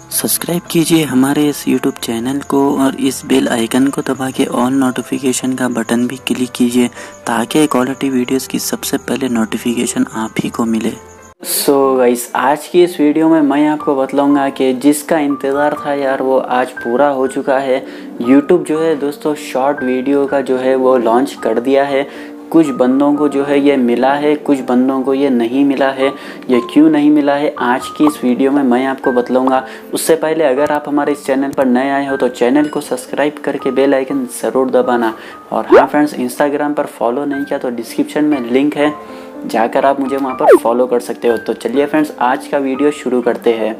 Subscribe कीजिए हमारे इस यूट्यूब चैनल को और इस बेल आइकन को दबा के ऑल नोटिफिकेशन का बटन भी क्लिक कीजिए ताकि क्वालिटी वीडियोस की सबसे पहले नोटिफिकेशन आप ही को मिले। सो गाइस, आज की इस वीडियो में मैं आपको बतलाऊंगा कि जिसका इंतज़ार था यार वो आज पूरा हो चुका है। यूट्यूब जो है दोस्तों शॉर्ट वीडियो का जो है वो लॉन्च कर दिया है। कुछ बंदों को जो है ये मिला है, कुछ बंदों को ये नहीं मिला है। ये क्यों नहीं मिला है आज की इस वीडियो में मैं आपको बतलाऊंगा। उससे पहले अगर आप हमारे इस चैनल पर नए आए हो तो चैनल को सब्सक्राइब करके बेल आइकन ज़रूर दबाना। और हाँ फ्रेंड्स, इंस्टाग्राम पर फॉलो नहीं किया तो डिस्क्रिप्शन में लिंक है, जाकर आप मुझे वहाँ पर फॉलो कर सकते हो। तो चलिए फ्रेंड्स, आज का वीडियो शुरू करते हैं।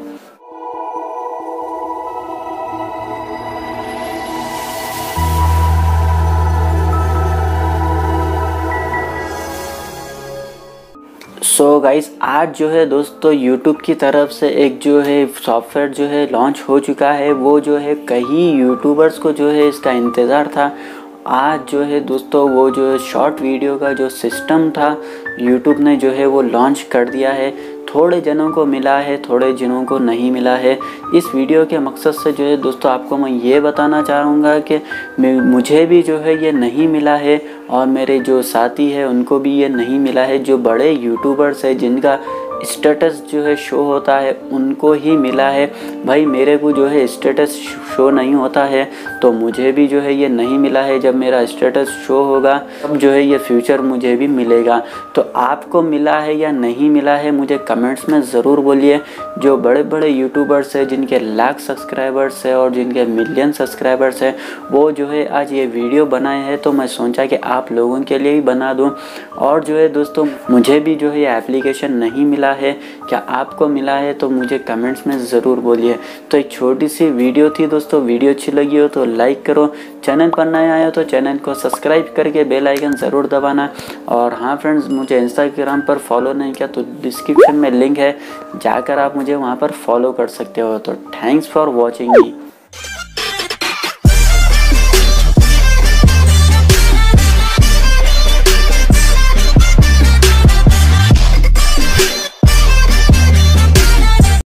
सो गाइस, आज जो है दोस्तों यूट्यूब की तरफ से एक जो है सॉफ्टवेयर जो है लॉन्च हो चुका है। वो जो है कई यूट्यूबर्स को जो है इसका इंतज़ार था। आज जो है दोस्तों वो जो शॉर्ट वीडियो का जो सिस्टम था यूट्यूब ने जो है वो लॉन्च कर दिया है। थोड़े जनों को मिला है, थोड़े जनों को नहीं मिला है। इस वीडियो के मकसद से जो है दोस्तों आपको मैं ये बताना चाहूँगा कि मुझे भी जो है ये नहीं मिला है और मेरे जो साथी है उनको भी ये नहीं मिला है। जो बड़े यूट्यूबर्स है जिनका स्टेटस जो है शो होता है उनको ही मिला है। भाई मेरे को जो है स्टेटस शो नहीं होता है तो मुझे भी जो है ये नहीं मिला है। जब मेरा स्टेटस शो होगा तब जो है ये फ्यूचर मुझे भी मिलेगा। तो आपको मिला है या नहीं मिला है मुझे कमेंट्स में ज़रूर बोलिए। जो बड़े बड़े यूट्यूबर्स है जिनके लाख सब्सक्राइबर्स है और जिनके मिलियन सब्सक्राइबर्स है वो जो है आज ये वीडियो बनाए हैं, तो मैं सोचा कि आप लोगों के लिए ही बना दूँ। और जो है दोस्तों मुझे भी जो है ये एप्लीकेशन नहीं मिला है, क्या आपको मिला है तो मुझे कमेंट्स में ज़रूर बोलिए। तो एक छोटी सी वीडियो थी दोस्तों, वीडियो अच्छी लगी हो तो लाइक करो, चैनल पर नए आए हो तो चैनल को सब्सक्राइब करके बेल आइकन ज़रूर दबाना। और हाँ फ्रेंड्स, मुझे इंस्टाग्राम पर फॉलो नहीं किया तो डिस्क्रिप्शन में लिंक है, जाकर आप मुझे वहाँ पर फॉलो कर सकते हो। तो थैंक्स फॉर वॉचिंग मी।